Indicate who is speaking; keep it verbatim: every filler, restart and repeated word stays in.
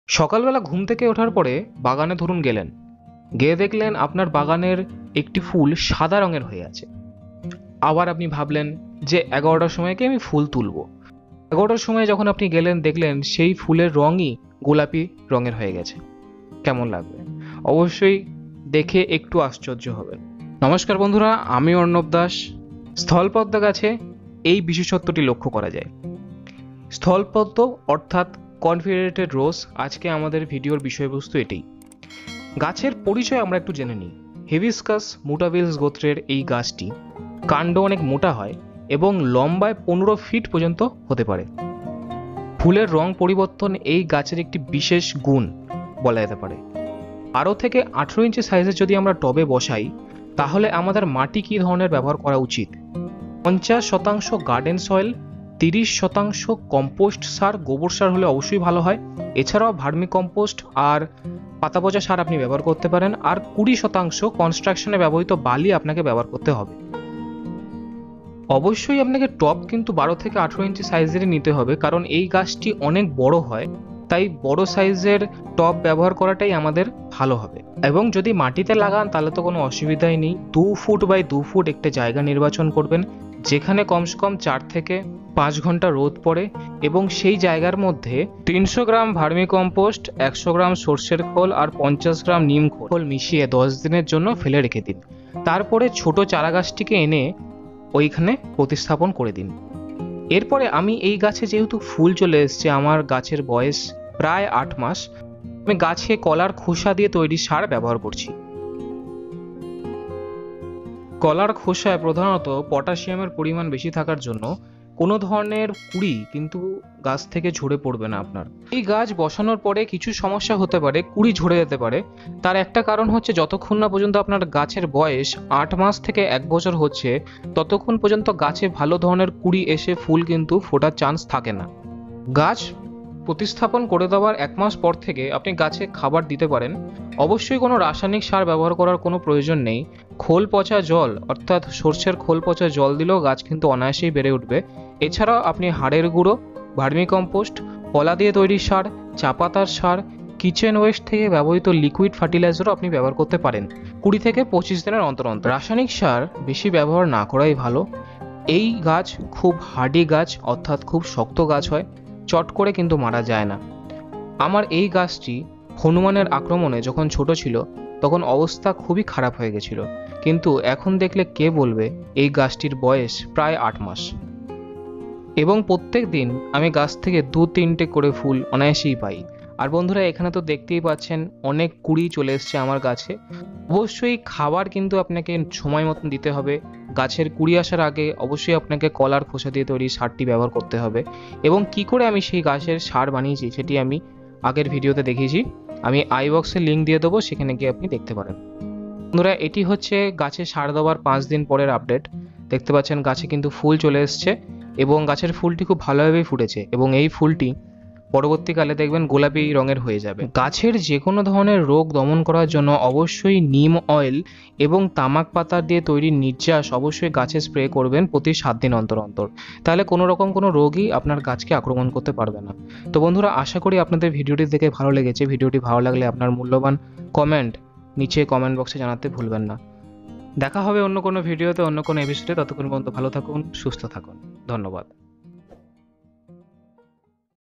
Speaker 1: সকালবেলা ঘুম থেকে ওঠার পরে বাগানে ধরুন গেলেন, গিয়ে দেখলেন আপনার বাগানের একটি ফুল সাদা রঙের হয়ে আছে। আবার আপনি ভাবলেন যে এগারোটার সময় কি আমি ফুল তুলব। এগারোটার সময় যখন আপনি গেলেন দেখলেন সেই ফুলের রঙই গোলাপি রঙের হয়ে গেছে। কেমন লাগবে? অবশ্যই দেখে একটু আশ্চর্য হবেন। নমস্কার বন্ধুরা, আমি অর্ণব দাস। স্থলপদ্ম গাছে এই বিশেষত্বটি লক্ষ্য করা যায়। স্থলপদ্ম অর্থাৎ কনফেডারেটেড রোজ আজকে আমাদের ভিডিওর বিষয়বস্তু এটাই। গাছের পরিচয় আমরা একটু জেনে নিই। হিবিস্কাস মুটাবিলস গোত্রের এই গাছটি কাণ্ড অনেক মোটা হয় এবং লম্বায় পনেরো ফিট পর্যন্ত হতে পারে। ফুলের রং পরিবর্তন এই গাছের একটি বিশেষ গুণ বলা যেতে পারে। বারো থেকে আঠেরো ইঞ্চি সাইজের যদি আমরা টবে বসাই তাহলে আমাদের মাটি কী ধরনের ব্যবহার করা উচিত? পঞ্চাশ শতাংশ গার্ডেন সয়েল, তিরিশ শতাংশ কম্পোস্ট সার, গোবর সার হলে অবশ্যই ভালো হয়। এছাড়াও ভার্মি কম্পোস্ট আর পাতা পচা সার আপনি ব্যবহার করতে পারেন। আর কুড়ি শতাংশ কনস্ট্রাকশনে ব্যবহৃত বালি আপনাকে ব্যবহার করতে হবে। অবশ্যই আপনাকে টব কিন্তু বারো থেকে আঠেরো ইঞ্চি সাইজেরই নিতে হবে, কারণ এই গাছটি অনেক বড় হয়, তাই বড় সাইজের টব ব্যবহার করাটাই আমাদের ভালো হবে। এবং যদি মাটিতে লাগান তাহলে তো কোনো অসুবিধাই নেই। দু ফুট বাই দু ফুট একটা জায়গা নির্বাচন করবেন যেখানে কমসে কম চার থেকে পাঁচ ঘন্টা রোদ পড়ে, এবং সেই জায়গার মধ্যে তিনশো গ্রাম ভার্মি কম্পোস্ট, একশো গ্রাম সর্ষের খোল আর পঞ্চাশ গ্রাম নিম খোল মিশিয়ে দশ দিনের জন্য ফেলে রেখে দিন। তারপরে ছোট চারা গাছটিকে এনে ওইখানে প্রতিস্থাপন করে দিন। এরপরে আমি এই গাছে যেহেতু ফুল চলে এসছে, আমার গাছের বয়স প্রায় আট মাস, আমি গাছে কলার খোসা দিয়ে তৈরি সার ব্যবহার করছি। কলার খোসায় প্রধানত পটাশিয়ামের পরিমাণ বেশি থাকার জন্য কোনো ধরনের কুড়ি কিন্তু গাছ থেকে ঝরে পড়বে না আপনার। এই গাছ বসানোর পরে কিছু সমস্যা হতে পারে, কুড়ি ঝরে যেতে পারে। তার একটা কারণ হচ্ছে যতক্ষণ না পর্যন্ত আপনার গাছের বয়স আট মাস থেকে এক বছর হচ্ছে ততক্ষণ পর্যন্ত গাছে ভালো ধরনের কুড়ি এসে ফুল কিন্তু ফোটার চান্স থাকে না। গাছ প্রতিস্থাপন করে দেওয়ার এক মাস পর থেকে আপনি গাছে খাবার দিতে পারেন। অবশ্যই কোনো রাসায়নিক সার ব্যবহার করার কোনো প্রয়োজন নেই। খোল পচা জল অর্থাৎ সর্ষের খোল পচা জল দিলেও গাছ কিন্তু অনায়াসেই বেড়ে উঠবে। এছাড়াও আপনি হাড়ের গুঁড়ো, ভার্মি কম্পোস্ট, কলা দিয়ে তৈরি সার, চা পাতার সার, কিচেন ওয়েস্ট থেকে ব্যবহৃত লিকুইড ফার্টিলাইজারও আপনি ব্যবহার করতে পারেন কুড়ি থেকে পঁচিশ দিনের অন্তর অন্তর। রাসায়নিক সার বেশি ব্যবহার না করাই ভালো। এই গাছ খুব হার্ডি গাছ অর্থাৎ খুব শক্ত গাছ হয়, চট করে কিন্তু মারা যায় না। আমার এই গাছটি হনুমানের আক্রমণে যখন ছোট ছিল তখন অবস্থা খুবই খারাপ হয়ে গেছিল, কিন্তু এখন দেখলে কে বলবে এই গাছটির বয়স প্রায় আট মাস। এবং প্রত্যেক দিন আমি গাছ থেকে দু তিনটে করে ফুল অনায়াসেই পাই। আর বন্ধুরা, এখানে তো দেখতেই পাচ্ছেন অনেক কুড়ি চলে এসছে আমার গাছে। অবশ্যই খাবার কিন্তু আপনাকে সময় মতন দিতে হবে। গাছের কুড়ি আসার আগে অবশ্যই আপনাকে কলার খোসা দিয়ে তৈরি সারটি ব্যবহার করতে হবে। এবং কি করে আমি সেই গাছের সার বানিয়েছি সেটি আমি আগের ভিডিওতে দেখিয়েছি, আমি আই বক্সে লিঙ্ক দিয়ে দেবো, সেখানে গিয়ে আপনি দেখতে পারেন। বন্ধুরা, এটি হচ্ছে গাছে সার দেওয়ার পাঁচ দিন পরের আপডেট। দেখতে পাচ্ছেন গাছে কিন্তু ফুল চলে এসছে এবং গাছের ফুলটি খুব ভালোভাবেই ফুটেছে, এবং এই ফুলটি পরবর্তীকালে দেখবেন গোলাপি রঙের হয়ে যাবে। গাছের যে কোনো ধরনের রোগ দমন করার জন্য অবশ্যই নিম অয়েল এবং তামাক পাতা দিয়ে তৈরি নির্যাস অবশ্যই গাছে স্প্রে করবেন প্রতি সাত দিন অন্তর অন্তর। তাহলে কোনো রকম কোনো রোগই আপনার গাছকে আক্রমণ করতে পারবে না। তো বন্ধুরা, আশা করি আপনাদের ভিডিওটি দেখে ভালো লেগেছে। ভিডিওটি ভালো লাগলে আপনার মূল্যবান কমেন্ট নিচে কমেন্ট বক্সে জানাতে ভুলবেন না। দেখা হবে অন্য কোনো ভিডিওতে, অন্য কোনো এপিসোডে। ততক্ষণ পর্যন্ত ভালো থাকুন, সুস্থ থাকুন। ধন্যবাদ।